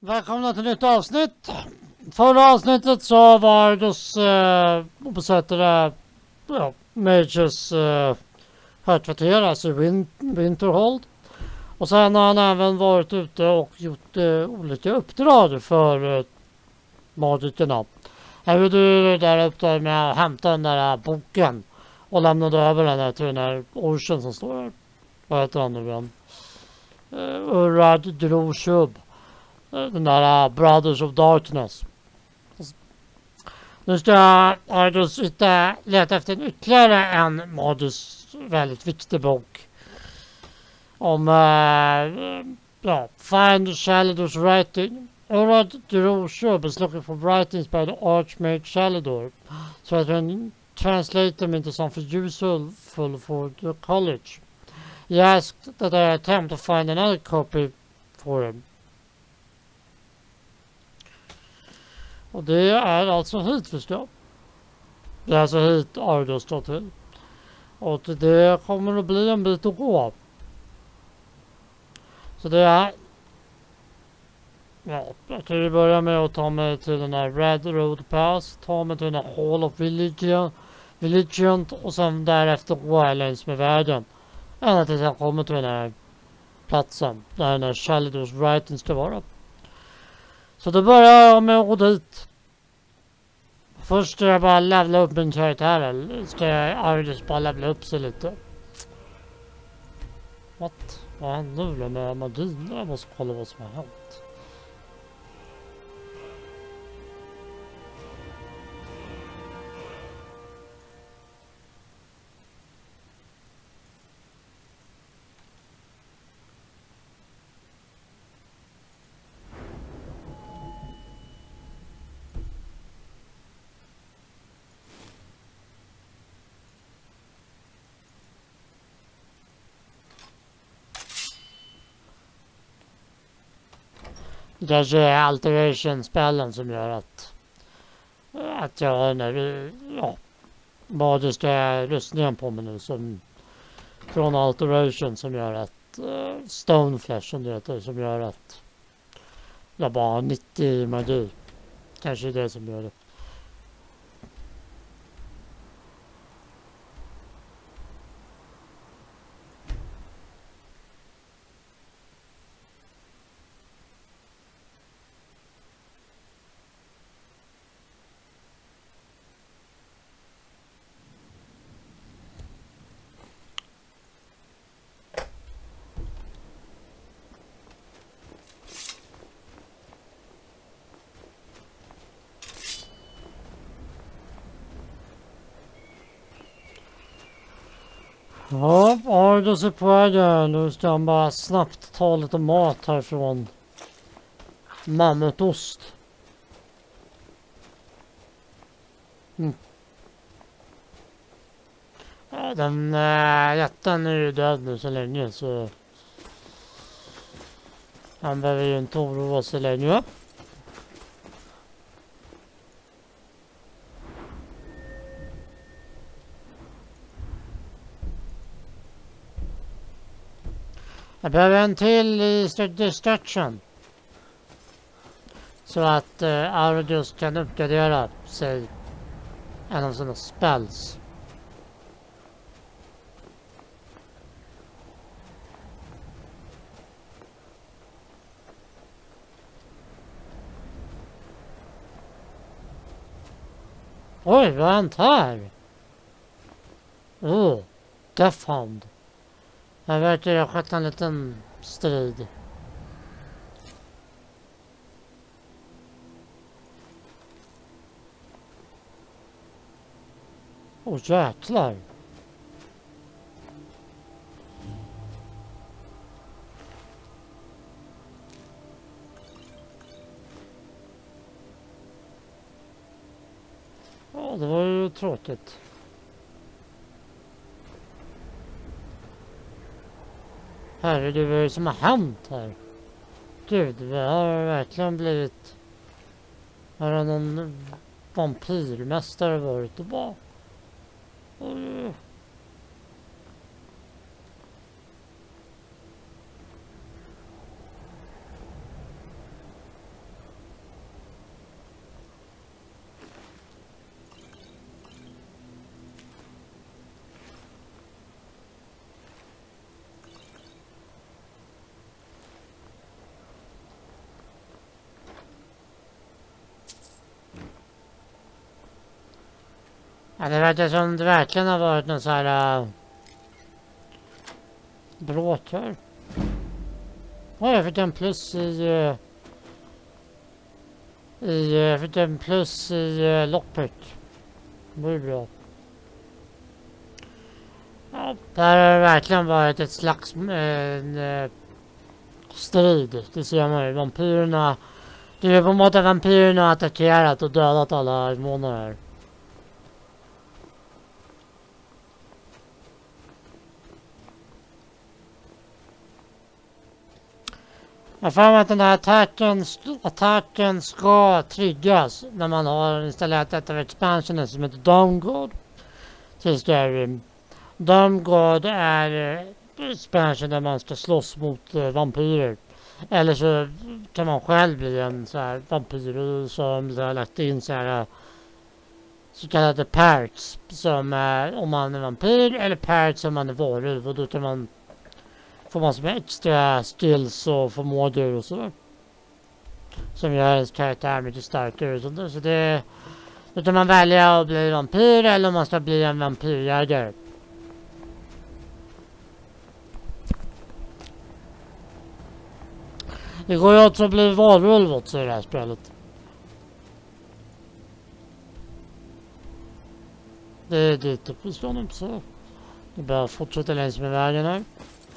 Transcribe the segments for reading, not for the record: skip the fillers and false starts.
Välkomna till nytt avsnitt. Förra avsnittet så var Ardos besättare Mages högkvarter, alltså Winterhold. Och sen har han även varit ute och gjort olika uppdrag för magikerna. Här är du där uppe med att hämta den där boken och lämnade över den där till den där orchen som står där. Vad heter han nu igen? Urad Droshub. Den där Brothers of Darkness. Nu ska Ardos leta efter ytterligare en magisk väldigt viktig bok. Om find Shalidor's writing. Urad Droshub is looking for writings by the Archmage Shalidor, so I can translate them into something useful for the college. He asked that I attempt to find another copy for him. Och det är alltså hit förstå. Det är alltså hit Ardos står till. Och det kommer att bli en bit att gå. Så det är... Ja, jag kan ju börja med att ta mig till den här Red Road Pass. Ta mig till den här Hall of Religion och sen därefter gå jag längs med vägen. Ända tills jag kommer till den här platsen. Där den här Shalidor's writing ska vara. Så då börjar jag med att gå dit. Först ska jag bara levla upp min karaktär. Eller ska jag Ardos bara levla upp sig lite. What? Vad händer nu med magin? Jag måste kolla vad som har hänt. Det kanske är alteration-spelen som gör att jag har den där magiska rustningen på mig nu som från alteration som gör att Stoneflesh som det heter, som gör att jag bara har 90 magi. Kanske är det som gör det. Ja, Ardos är på väg. Nu ska han bara snabbt ta lite mat härifrån. Mammutost. Ja, den jätten är ju död nu så länge så han behöver ju inte oroa sig längre. Jag behöver en till i destruction. Så att Ardos kan uppgradera sig en av sina spells. Oj, vad har hänt här? Death Hound. Jag verkar ha skett en liten strid. Jäklar. Ja, det var ju tråkigt. Herregud, vad är det som har hänt här? Gud, vi har verkligen blivit... Har det någon vampyrmästare varit och bara... Ja, det verkar som det verkligen har varit någon så här bråk här. Jag fick en plus fick en plus i loppet. Det är bra. Ja, det här har verkligen varit ett slags strid. Det ser man ju. Vampyrerna. Det är på en måte vampyrerna har attackerat och dödat alla invånare. Jag får att den här attacken ska triggas när man har installerat ett av expansionen som heter Dawnguard till Skyrim. Dawnguard är expansion där man ska slåss mot vampyrer. Eller så kan man själv bli en så här vampyr som har lagt in så kallade perks som är om man är vampyr eller perks om man är varulv, och då kan man får man som extra skills och förmågor och sådär. Som gör ens karaktär mycket starkare och sådär. Så det då kan man välja att bli vampyr eller om man ska bli en vampyrjägare. Det går ju också att bli varulv också i det här spelet. Det är dit upp vi ska nu så. Det börjar fortsätta längs med vägen här.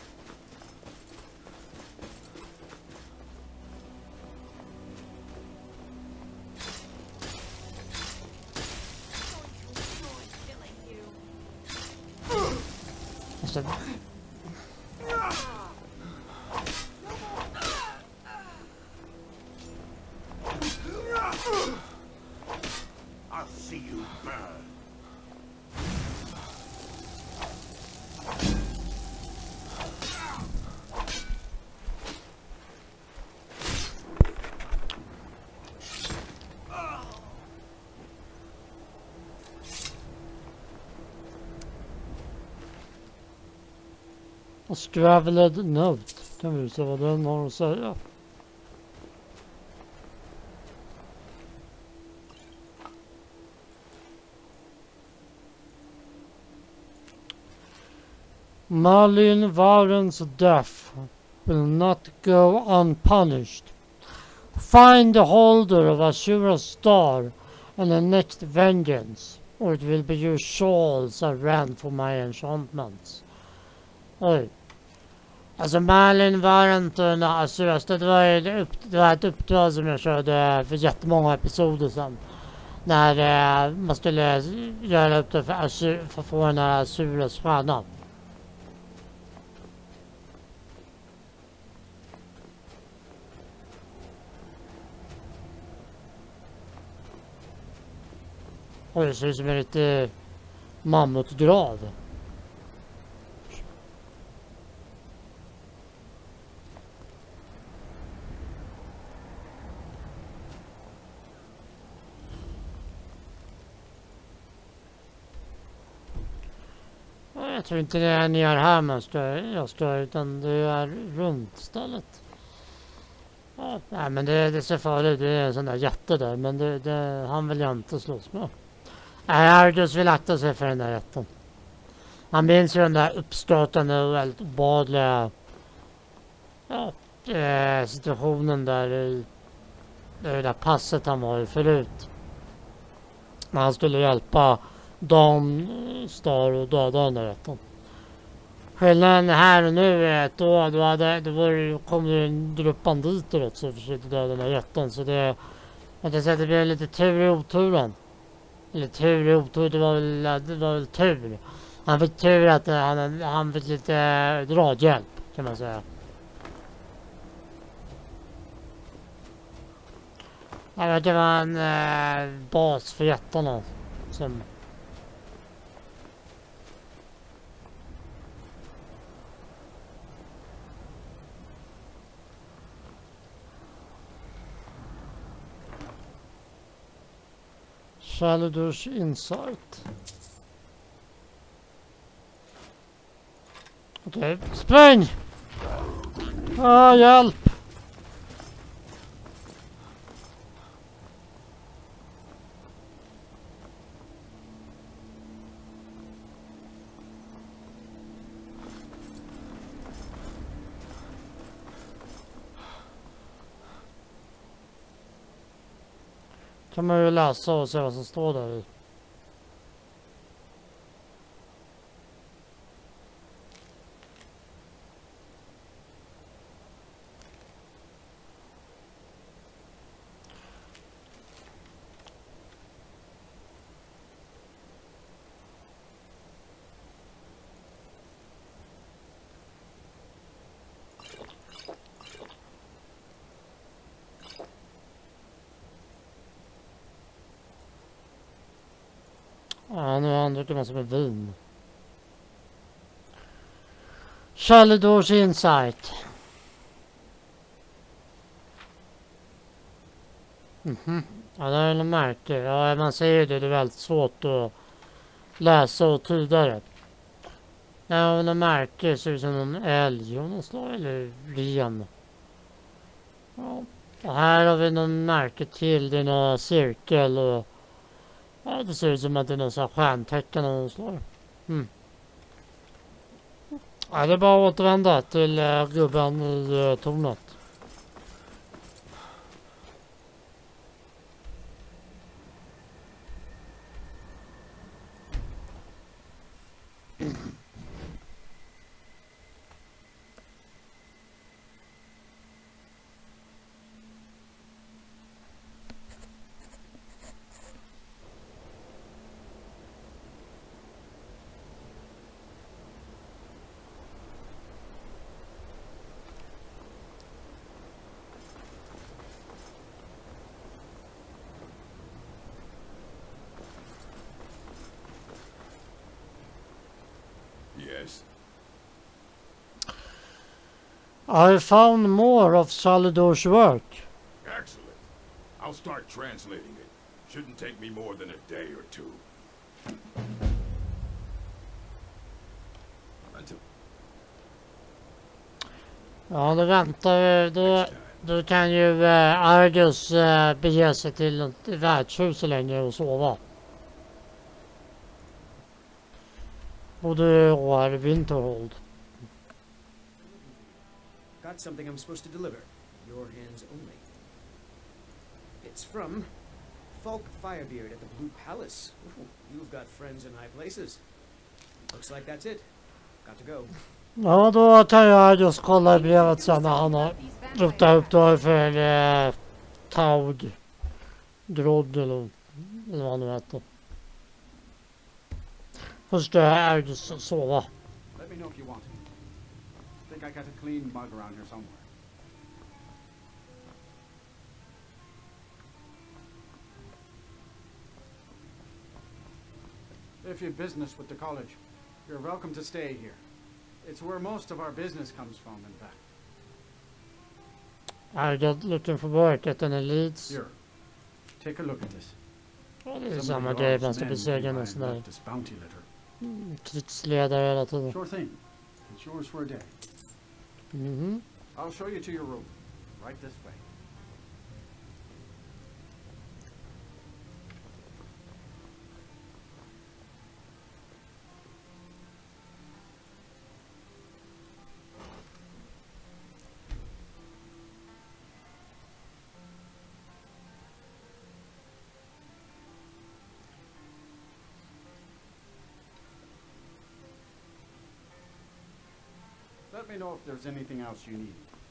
Scraveled note. Kan vi se vad den har att säga. Malin Varen's death will not go unpunished. Find the holder of Ashura's star and the next vengeance, or it will be your shawls I ran for my enchantments. Oj. Alltså Malin Varen och Asuras, det var ett uppdrag som jag körde för jättemånga episoder sedan. När man skulle göra upp det för att få den här Asuras stjärna. Oj, det ser ut som en lite mammutgrav. Jag tror inte det är ni gör här jag står utan det är runt stället. Ja, nej, men det ser farligt. Det är en sån där jätte där, men han vill jag inte slåss med. Nej, Argus vill akta sig för den där jätten. Han minns ju den där uppstötande och väldigt obadliga situationen där i det där passet han var i förut. När han skulle hjälpa Dawnstar och döda den där jätten. Skillnaden här och nu är att då kom det en grupp banditer också och försökte döda den där jätten. Så det blir lite tur i oturen. Eller tur i otur, det var väl tur. Han fick tur att han fick lite draghjälp kan man säga. Det var en bas för jättarna som Shalidors insight. Okej, spräng! Hjälp! Kan man ju läsa och se vad som står där i. Ja, nu har han druckit massor med vin. Chalidors Insight. Ja, det är en märke. Ja, man ser det. Det är väldigt svårt att läsa och tyda det. Ja, en märke ser ut som en älg och någon slag, eller ren. Ja. Och här har vi någon märke till. Det är någon cirkel och ja, det ser ut som att det är någon sån här stjärntecken eller någon slag. Ja, det är bara att återvända till gubben i tornet. Yes. I found more of Chalidor's work. Excellent. I'll start translating it. Shouldn't take me more than a day or two. Until Ja, då väntar vi. Då kan ju Argus bege sig till ett värdshus så länge och sova. Både år Winterhold. Got something I'm supposed to deliver. Your hands only. It's from Falk Firebeard at the Blue Palace. Ooh, you've got friends in high places. Looks like that's it. Got to go. Ja, då kan jag just kolla i brevet sen när han har rotat upp då för Taug. Grodd eller vad han nu heter. Först är det sova. Let me know if you want. Think I got a clean mug around here somewhere. If you've business with the college, you're welcome to stay here. It's where most of our business comes from, in fact. I got looking for work at an Elites. Here, take a look at this. Ja, det är Some samma of grej, your man ska men besegra came by någon and sån där left this bounty letter. krigsledare hela tiden. Sure thing. It's yours for a day. I'll show you to your room. Right this way. Let me know if there's anything else you need.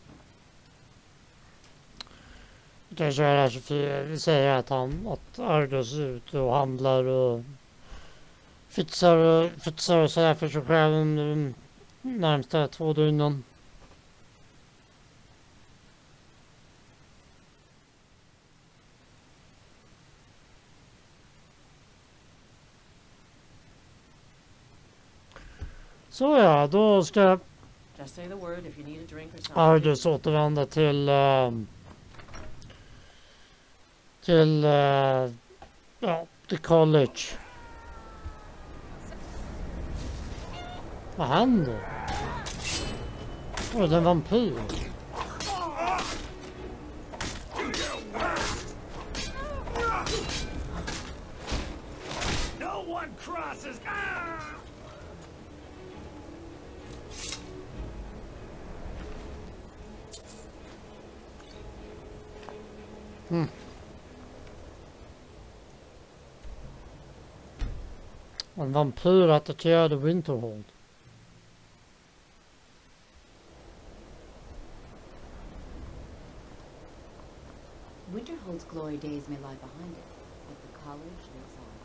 Kan köra 24. Vi säger att Argus är ute och handlar och fixar och så här för sig själv under de närmsta 2 dygnen. Så ja, då ska Just say the word if you need a drink or something. Argus återvända till ja, till college. Vad händer? Åh, det är en vampyr. no one crosses. En vampyr attackerade Winterhold. Winterhold's glory days may lie behind it, but the college lives on.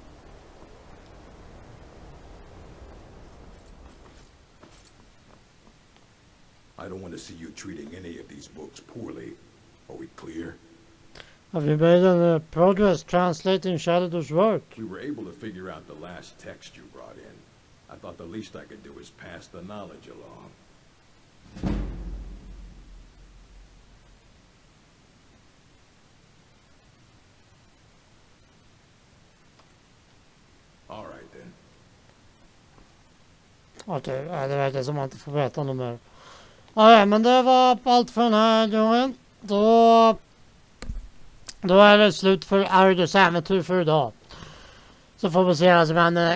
I don't want to see you treating any of these books poorly. Are we clear? Have you made any progress translating Shadow's work? We were able to figure out the last text you brought in. I thought the least I could do is pass the knowledge along. All right then. Okej, det verkar som att man inte får veta något mer. Ja, men det var allt för den här gången. Då är det slut för Argus äventyr för idag. Så får vi se vad som händer.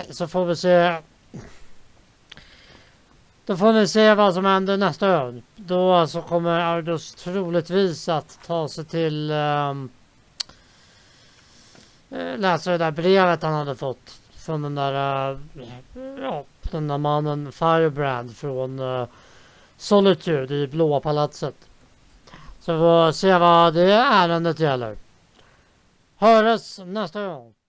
Då får ni se vad som händer nästa gång. Då så kommer Argus troligtvis att ta sig till läsa det där brevet han hade fått från den där den där mannen Firebrand från Solitude i Blåa palatset. Så vi får se vad det ärendet gäller. Hörs nästa gång.